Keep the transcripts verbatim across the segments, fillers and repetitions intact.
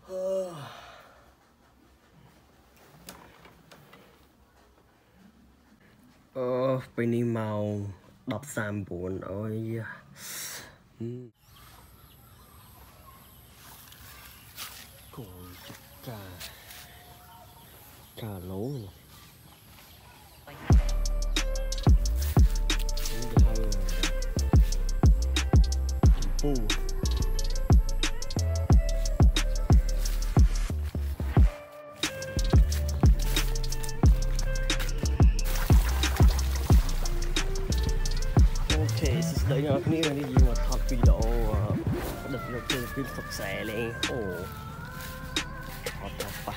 Ờ, bên đi màu đọc xàm buồn ôi. Còn cà cà lố này. Pù. Đấy là cái này gì mà thật video được được từ phim thật xẻ lên ồ thật thật ba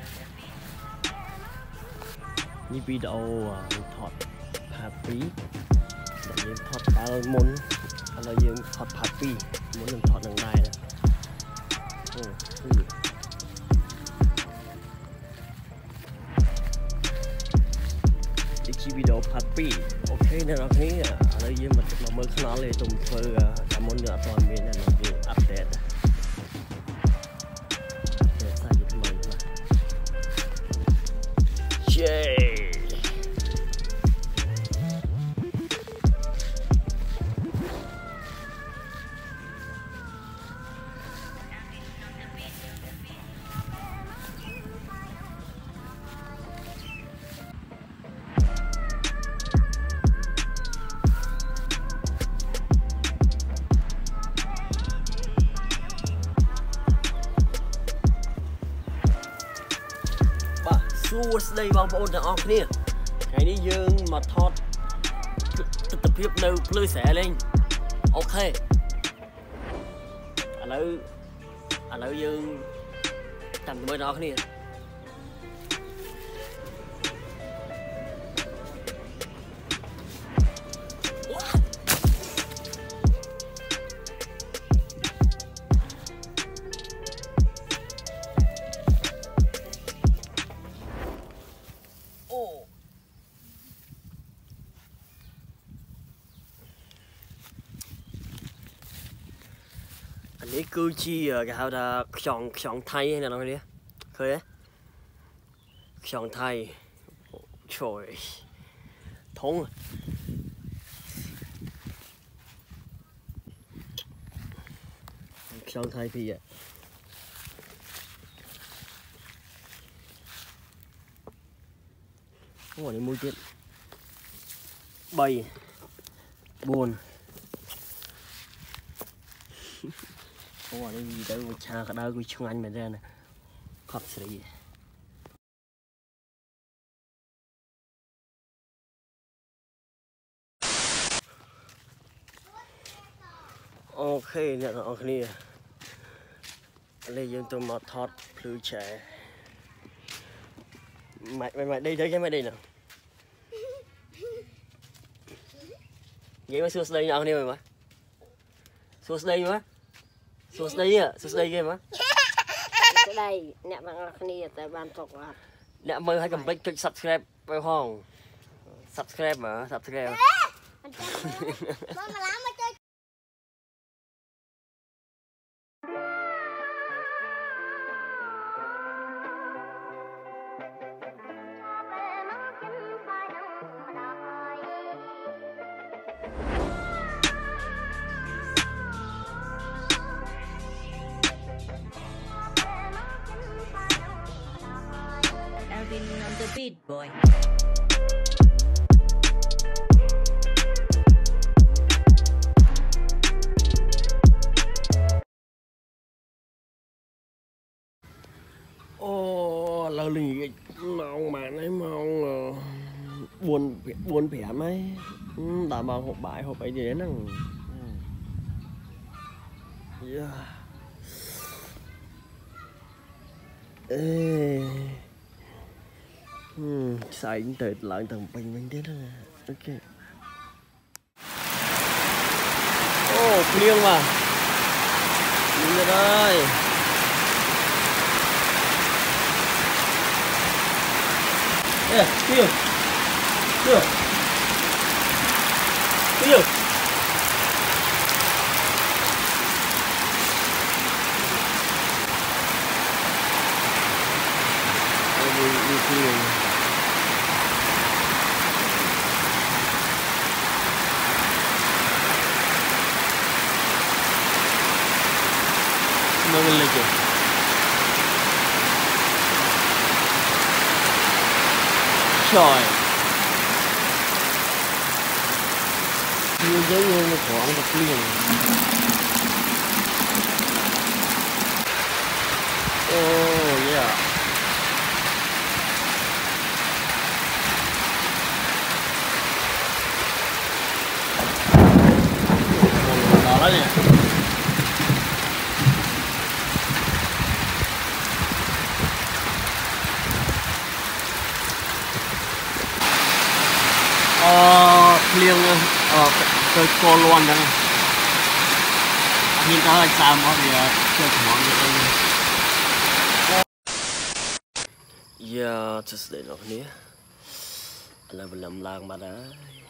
như video thật happy là những thật ba muốn là những thật happy muốn đừng thật đằng này nè ồ cái video happy ok nên là thấy ở đây mình mà mới khá là tùng phơi cảm ơn đã toàn miền là mình update update sai gì thôi mà yeah đây bao bồn là off nè cái này dương mà thọt tập hiệp đâu lưới xẻ lên ok à lỡ à lỡ dương tầm mới đó nè cái cư chi cái hào là chọn chọn thay hay là nói đi khơi đấy chọn thay trời thông chọn thay thì vậy không còn đi mua chuyện bay buồn không có gì đâu mà cha cả đâu chung anh mình ra nè khóc gì ok nè ok nè đây chúng tôi mà thọt lưới trẻ mày mày mày đi thấy cái mày đi nào vậy mà xưa đây nào nè mày mà xưa đây mà xuống đây à, xuống đây game á. Xuống đây, nè bạn này tại ban thuộc à. Nè mời hãy cầm bích kênh subscribe vào hông. Subscribe mà, subscribe. On the beat boy. Ô lâu lì mong mà nấy mong buồn buồn vẻ mấy đã mà hộp bài hộp ấy gì nè yeah. Ê Hmm, xài cũng tuyệt lại tầng bình minh thế đó nè. Ok. Ô, oh, liêng mà. Liêng rồi đây. Ê, tiêu. Tiêu. Tiêu. clean. Mga lagi. Trời. Như giống như nó khoảng một liền. Oh yeah. Đó là gì? Ờ, liêng ờ cái cô luôn đấy. Nhìn ta sao mà thì chơi món gì yeah, just để nó nè. Là làm lang mà đấy.